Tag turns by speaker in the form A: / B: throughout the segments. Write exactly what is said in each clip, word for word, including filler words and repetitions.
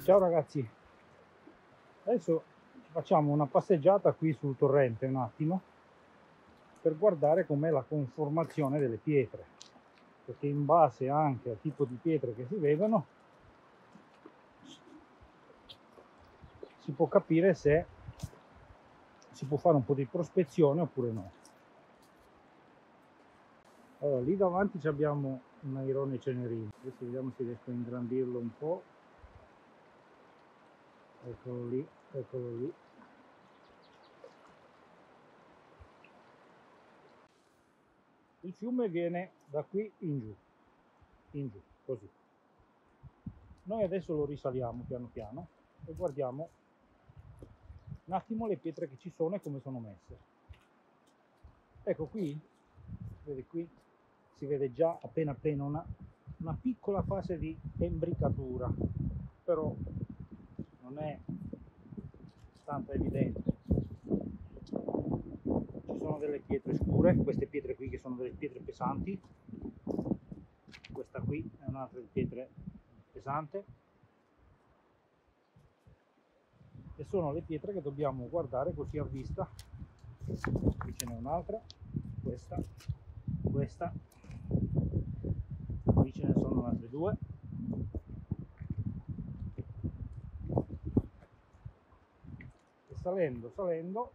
A: Ciao ragazzi, adesso facciamo una passeggiata qui sul torrente un attimo per guardare com'è la conformazione delle pietre, perché in base anche al tipo di pietre che si vedono si può capire se si può fare un po' di prospezione oppure no. Allora, lì davanti abbiamo un airone cenerino, adesso vediamo se riesco a ingrandirlo un po'. Eccolo lì, eccolo lì. Il fiume viene da qui in giù, in giù, così. Noi adesso lo risaliamo piano piano e guardiamo un attimo le pietre che ci sono e come sono messe. Ecco qui, vedi qui, si vede già appena appena una, una piccola fase di embricatura, però non è tanto evidente. Ci sono delle pietre scure, queste pietre qui che sono delle pietre pesanti, questa qui è un'altra pietre pesante, e sono le pietre che dobbiamo guardare così a vista. Qui ce n'è un'altra, questa, questa, qui ce ne sono altre due, e salendo, salendo,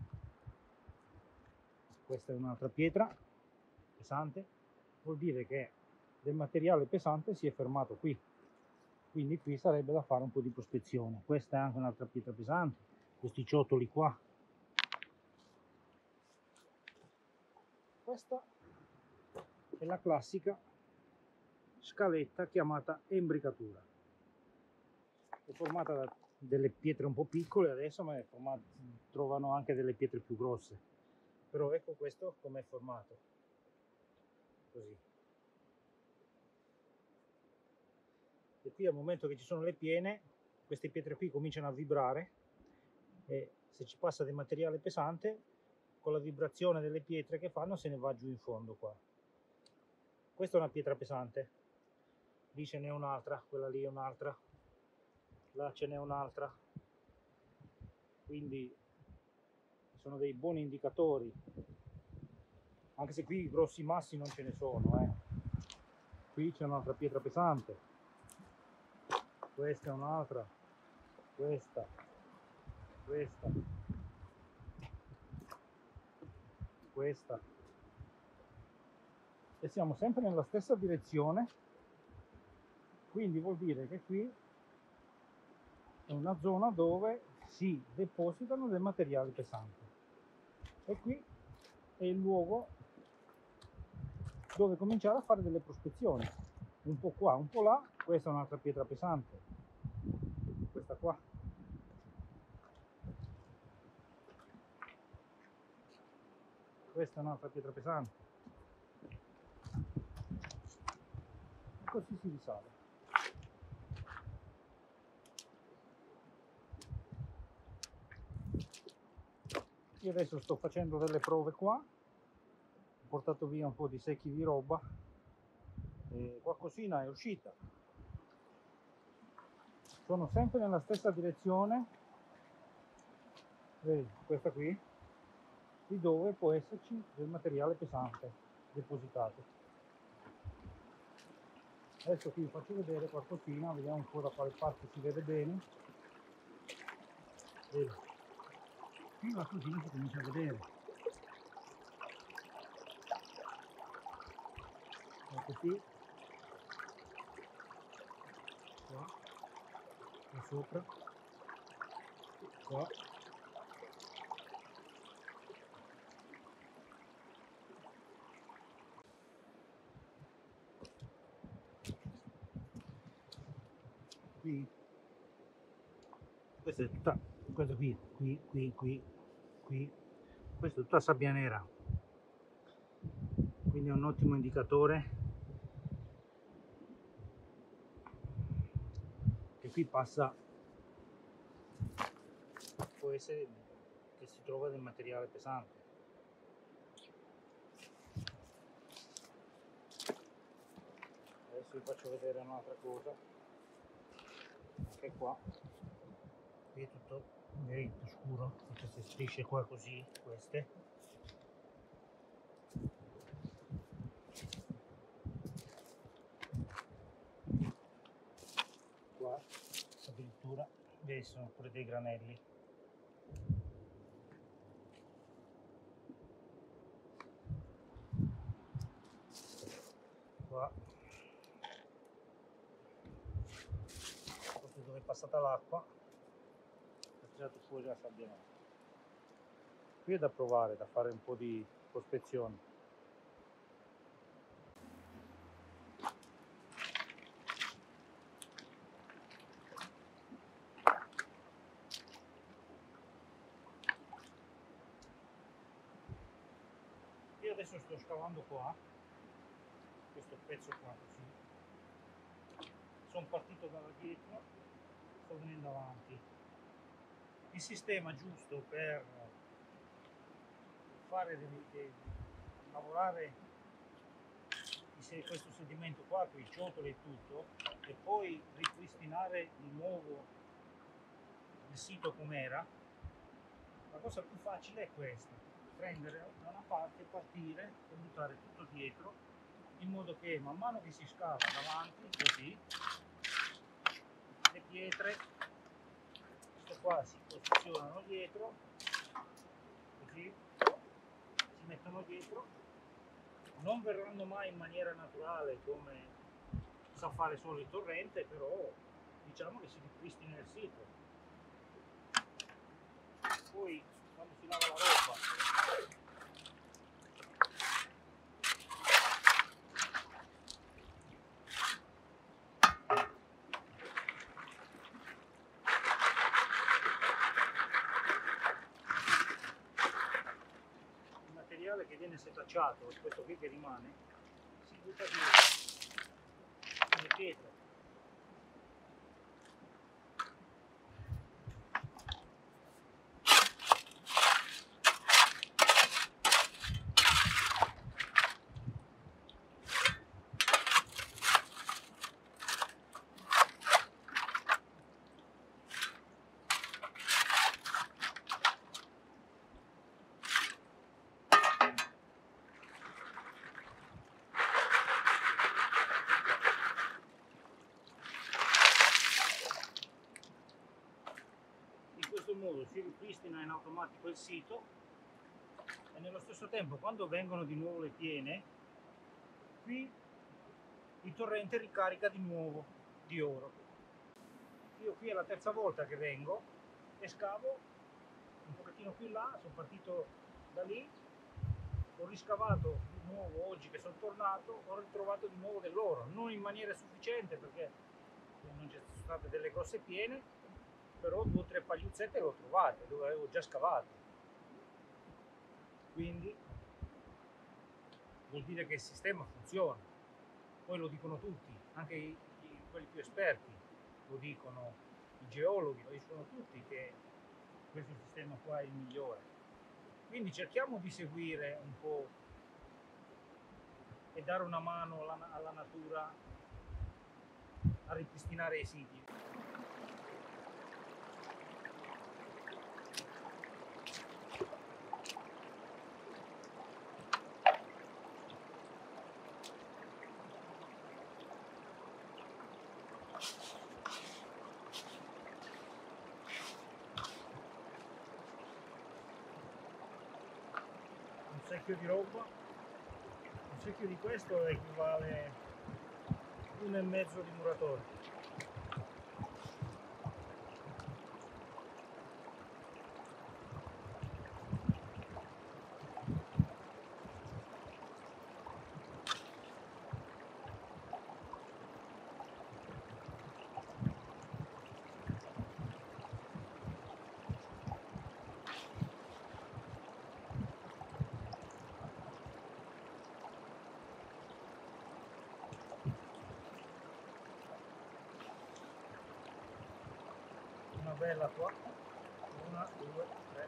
A: questa è un'altra pietra pesante, vuol dire che del materiale pesante si è fermato qui, quindi qui sarebbe da fare un po' di prospezione. Questa è anche un'altra pietra pesante, questi ciottoli qua. Questa è la classica scaletta chiamata embricatura, è formata da delle pietre un po' piccole adesso, ma è formata, trovano anche delle pietre più grosse, però ecco questo come è formato, così. E qui al momento che ci sono le piene, queste pietre qui cominciano a vibrare, e se ci passa del materiale pesante, con la vibrazione delle pietre che fanno se ne va giù in fondo qua. Questa è una pietra pesante, lì ce n'è un'altra, quella lì è un'altra, là ce n'è un'altra, quindi sono dei buoni indicatori, anche se qui grossi massi non ce ne sono. Eh. Qui c'è un'altra pietra pesante, questa è un'altra, questa, questa, questa, e siamo sempre nella stessa direzione, quindi vuol dire che qui è una zona dove si depositano del materiale pesante, e qui è il luogo dove cominciare a fare delle prospezioni, un po' qua, un po' là. Questa è un'altra pietra pesante, questa qua, questa è un'altra pietra pesante, e così si risale. Io adesso sto facendo delle prove qua, ho portato via un po' di secchi di roba e qualcosina è uscita. Sono sempre nella stessa direzione, vedi, questa qui, di dove può esserci del materiale pesante depositato. Adesso qui vi faccio vedere qualcosina, vediamo un po' da quale parte si vede bene. Vedi, qui qualcosina si comincia a vedere. Ecco qui, qua, qua sopra, qua. Qui, questa è tutta, questa qui, qui, qui, qui, qui, questa è tutta sabbia nera, quindi è un ottimo indicatore che qui passa, può essere che si trova del materiale pesante. Adesso vi faccio vedere un'altra cosa, anche qua, qui è tutto diritto scuro, tutte queste strisce qua così, queste. Qua addirittura vedi sono pure dei granelli. Qua questo dove è passata l'acqua, ha tirato fuori la sabbia nera. Qui è da provare, da fare un po' di prospezione. Io adesso sto scavando qua, questo pezzo qua così, sono partito da dietro, sto venendo avanti. Il sistema giusto per fare dei, dei, lavorare questo sedimento qua, con i ciotoli e tutto, e poi ripristinare di nuovo il sito com'era, la cosa più facile è questa: prendere da una parte, partire e buttare tutto dietro, in modo che man mano che si scava davanti, così, le pietre, questo qua si posizionano dietro, così, si mettono dietro, non verranno mai in maniera naturale come sa fare solo il torrente, però diciamo che si ripristina il sito. Poi quando si lava la roba, il materiale che viene setacciato, questo qui che rimane, si butta dietro le pietre. In questo modo si ripristina in automatico il sito e nello stesso tempo, quando vengono di nuovo le piene, qui il torrente ricarica di nuovo di oro. Io qui è la terza volta che vengo e scavo un pochettino più in là, sono partito da lì, ho riscavato di nuovo oggi che sono tornato, ho ritrovato di nuovo dell'oro, non in maniera sufficiente perché non ci sono state delle grosse piene, però due o tre pagliuzzette le ho trovate dove avevo già scavato, quindi vuol dire che il sistema funziona. Poi lo dicono tutti, anche i, i, quelli più esperti lo dicono, i geologhi lo dicono tutti che questo sistema qua è il migliore. Quindi cerchiamo di seguire un po' e dare una mano alla, alla natura a ripristinare i siti. Un secchio di roba, un secchio di questo equivale a uno e mezzo di muratore. Una bella qua, una, due, tre.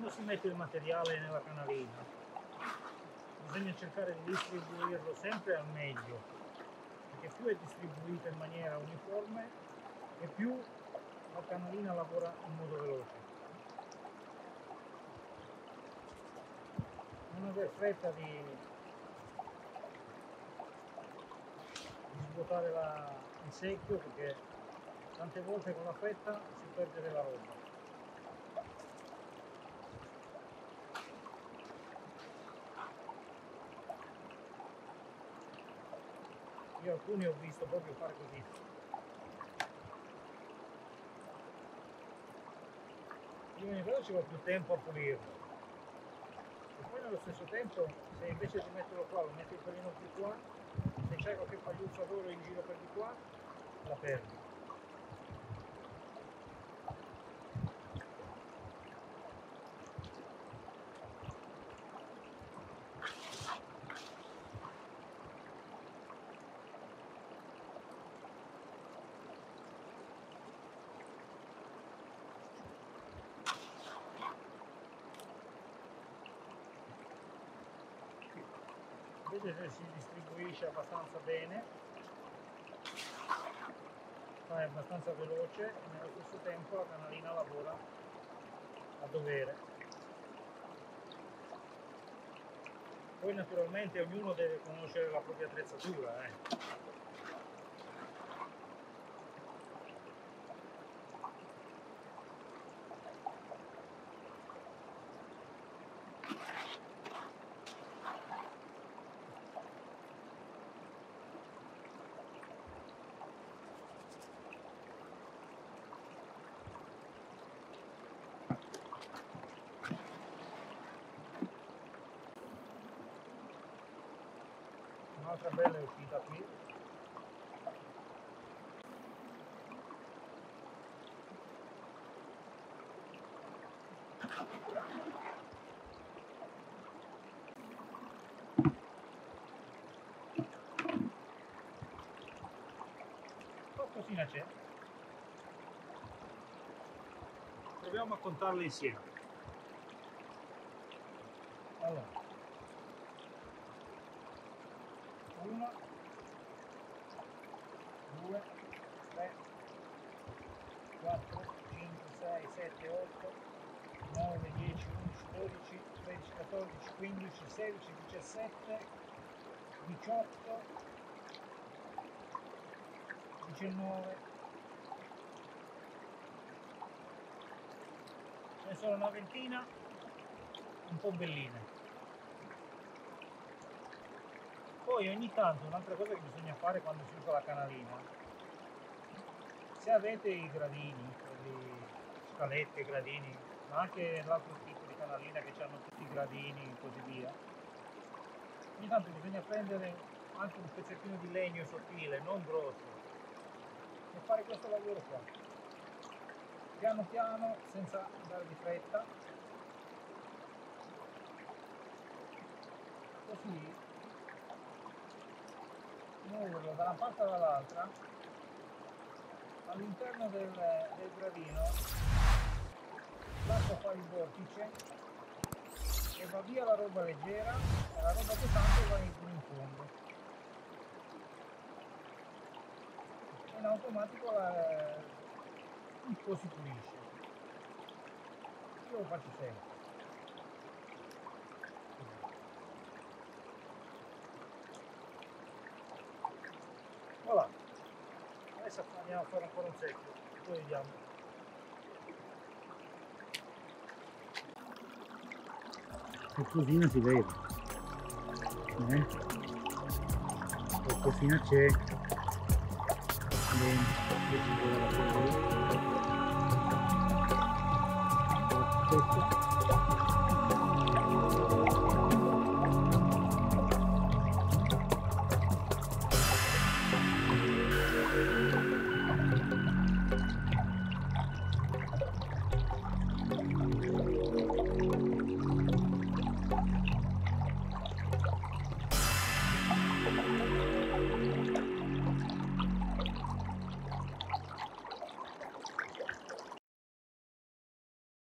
A: quando si mette il materiale nella canalina bisogna cercare di distribuirlo sempre al meglio, perché più è distribuito in maniera uniforme e più la canalina lavora in modo veloce. Non aver fretta di, di svuotare la, il secchio, perché tante volte con la fretta si perde della roba. Io alcuni ho visto proprio fare così. Prima di quello ci va più tempo a pulirlo. E poi nello stesso tempo, se invece di metterlo qua lo metti un pelino più qua, se c'è qualche pagliuzza d'oro in giro per di qua, la perdi. Vedete, si distribuisce abbastanza bene, è abbastanza veloce e nello stesso tempo la canalina lavora a dovere. Poi naturalmente ognuno deve conoscere la propria attrezzatura. Eh. Un'altra bella è uscita qui. Qualcosina c'è. Proviamo a contarle insieme. Allora. uno, due, tre, quattro, cinque, sei, sette, otto, nove, dieci, undici, dodici, tredici, quattordici, quindici, sedici, diciassette, diciotto, diciannove, ce ne sono una ventina un po' belline. Poi ogni tanto un'altra cosa che bisogna fare quando si usa la canalina, se avete i gradini, le scalette, gradini, ma anche l'altro tipo di canalina che hanno tutti i gradini e così via, ogni tanto bisogna prendere anche un pezzettino di legno sottile, non grosso, e fare questo lavoro qua, piano piano, senza andare di fretta, così muoverlo da una parte all'altra all'interno del, del gradino, lascia fare il vortice e va via la roba leggera e la roba pesante va in, in fondo, e in automatico la, un po' si pulisce. Io lo faccio sempre. Voilà, adesso andiamo a fare ancora un secchio, poi vediamo. Qualcosina si vede, eh? Qualcosina c'è, bene, qui si vede la cosa.